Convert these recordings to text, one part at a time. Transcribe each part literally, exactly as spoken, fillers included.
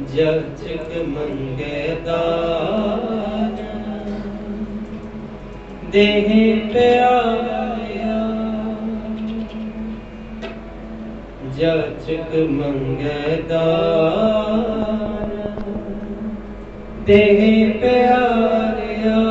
जग मंगे दान देह प्याया जग मंगे दान देह प्यारिया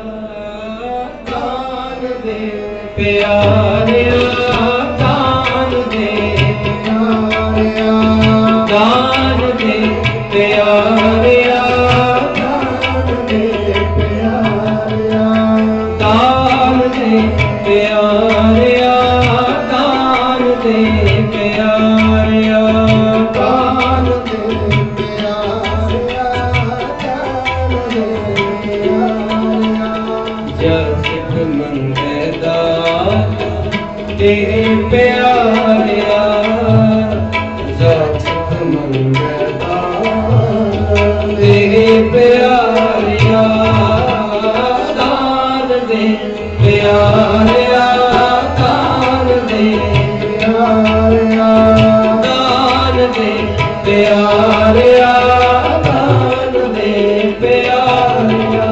दान दे प्यारिया दान दे प्यारिया दान दे प्यारिया दान दे प्यारिया दान दे प्यारिया दान दे प्यारिया दान दे प्यारिया दान दे प्यारिया जग मंगे दान दे प्यारिया जग मंगे दे प्यारिया दान दे प्यारिया दान दे प्यारिया दान दे प्यारिया दान दे प्यारिया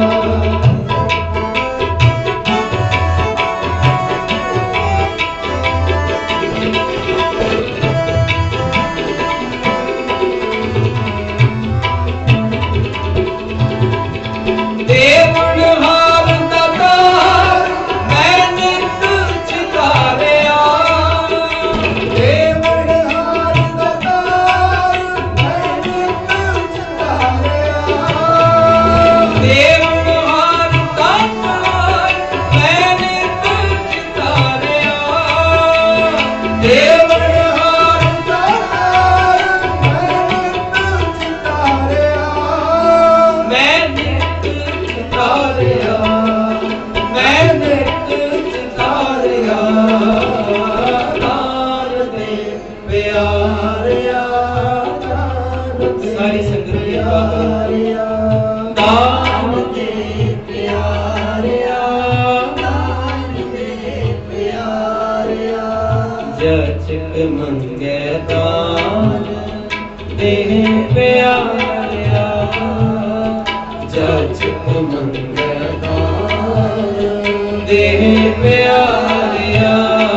सारी संगत की प्यारिया दान दे प्यारिया दान दे प्यारिया जग मंगे दान दे प्यारिया जग मंगे दान दे प्यारिया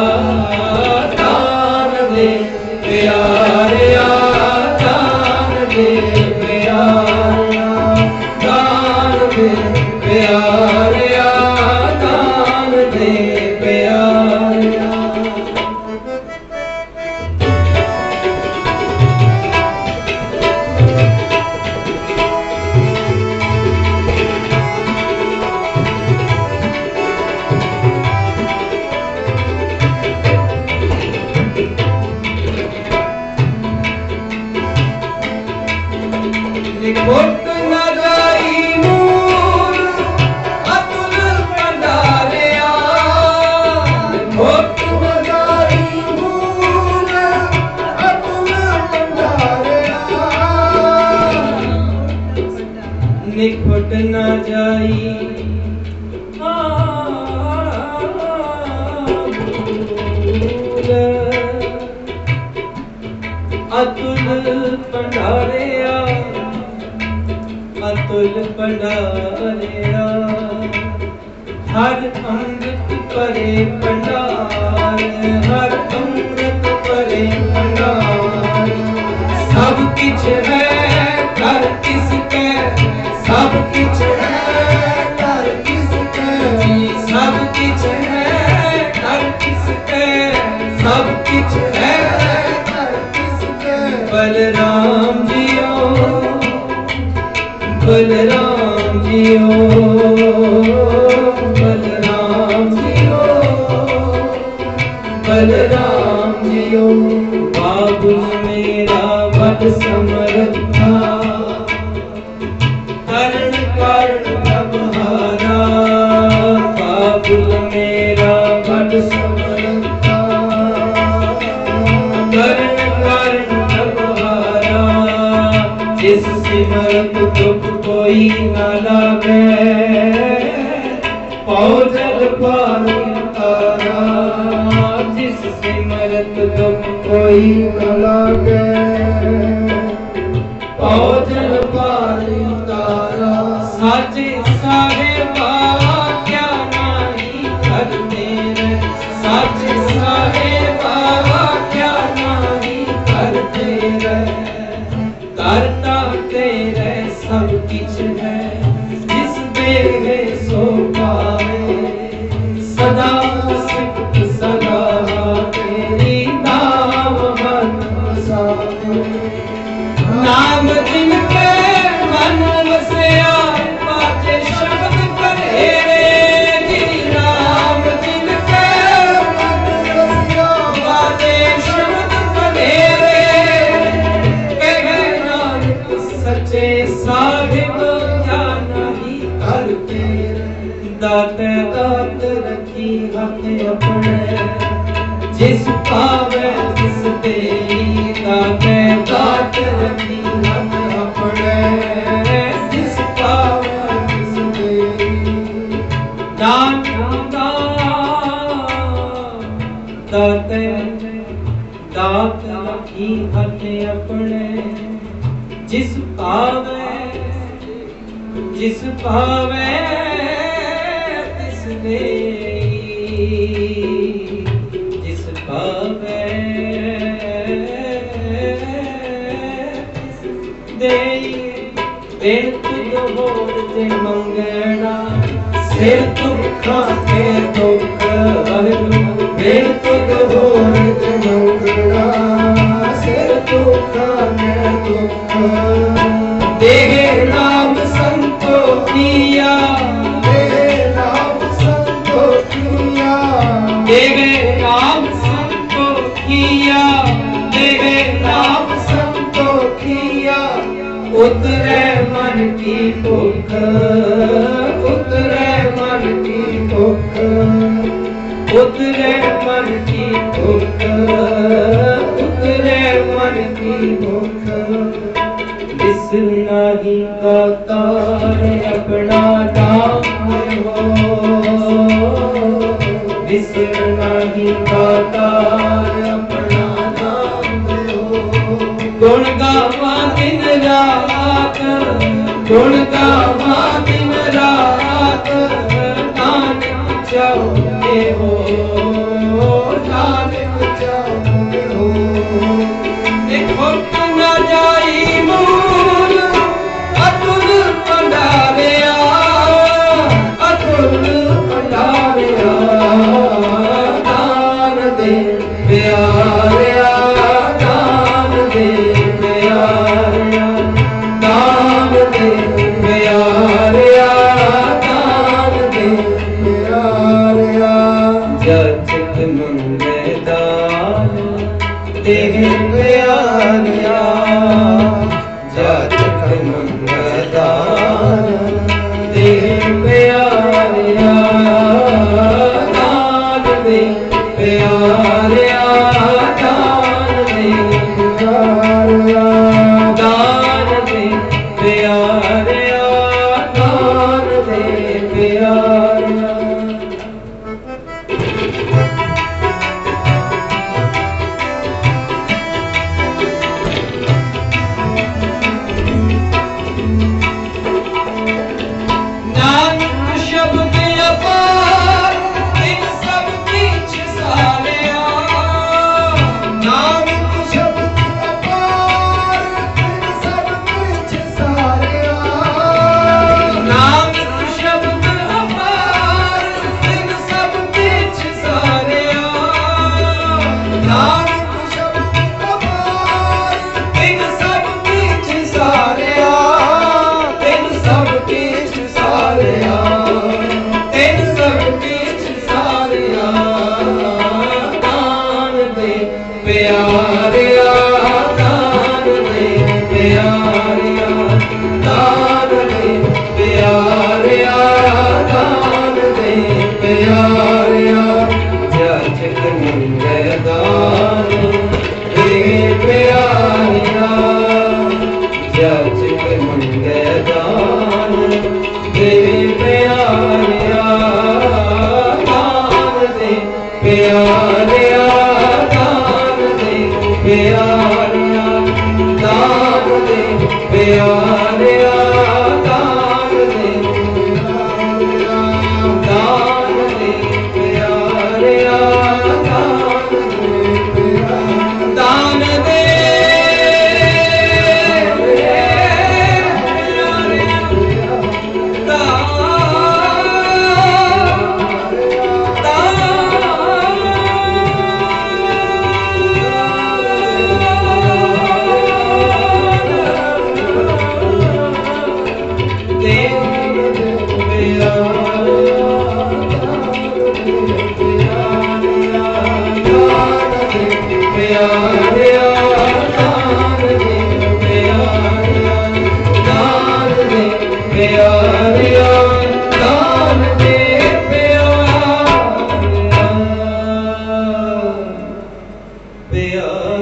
दान दे प्यारिया दान दे प्यारिया दान दे प्यारिया दान दे प्यारिया निखुट न जाई नूर अतुल भंडारिया निखुट न जाई नूर अतुल भंडारिया निखुट न जाई अतुल भंडारिया अतुल भंडारिया हर अमृत परे भंडार हर अमृत परे भंडार सब किछ है कर किसके सब किछ है कर किसके सब किछ है कर किसके सब किछ है कर किसके बलराम जियो बलराम जियो बलराम जियो बलराम जियो बाबुल मेरा बड़ समर्था करण कारण प्रभारा बाबुल मेरा बड़ समर्था करण कारण प्रभारा जिस सिमरत दुख कोई न लागे पौ जल पानी तारा जिस सिमरत दुख कोई न लागे पौ जल दाते दात रखी हाथ अपने जिस पावे तिस देई दाते दात रखी हाथ अपने जिस पावे तिस देई दान दाते दात रखी हाथ अपने जिस पावे जिस पावे तिस देई जिस पावे तिस देई बेत होर ते मंगना सिर दुखा के दुख वाहिगुरू बेत होर ते मंगना सिर दुखा के दुख देहे नाम संतोखिया देहे नाम संतोखिया देहे नाम संतोखिया देहे नाम संतोखिया उतरे मन की भूख उतरे मन की भूख उतरे मन की भूख उतरे मन की भूख बिसरना ही दातार अपना नाम हो बिसरना ही दातार अपना नाम हो गुण गावा दिन रात गुण गावा दिन रात नानक चाहते हो नानक चाहते हो देखो न जाई मूल अतुल भंडारिया अतुल भंडारिया दान दे प्यारिया दान दे प्यारिया दान दे प्यारिया दान दे प्यारिया जचक मंगे दान देहि प्यारिया जचक मंगे दान देहि प्यारिया दान दे प्यारिया दान दे प्यारिया दान दे प्यारिया दान दे प्यारिया दान दे ਪਿਆਰਿਆ